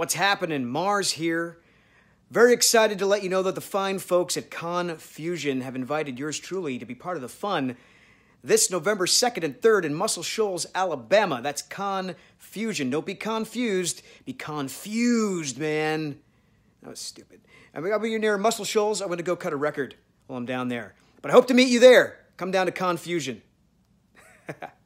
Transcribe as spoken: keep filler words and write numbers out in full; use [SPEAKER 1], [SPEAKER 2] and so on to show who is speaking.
[SPEAKER 1] What's happening? Mars here. Very excited to let you know that the fine folks at Con-Fuzion have invited yours truly to be part of the fun this November second and third in Muscle Shoals, Alabama. That's Con-Fuzion. Don't be confused. Be confused, man. That was stupid. I mean, I'll be near Muscle Shoals. I'm going to go cut a record while I'm down there. But I hope to meet you there. Come down to Con-Fuzion.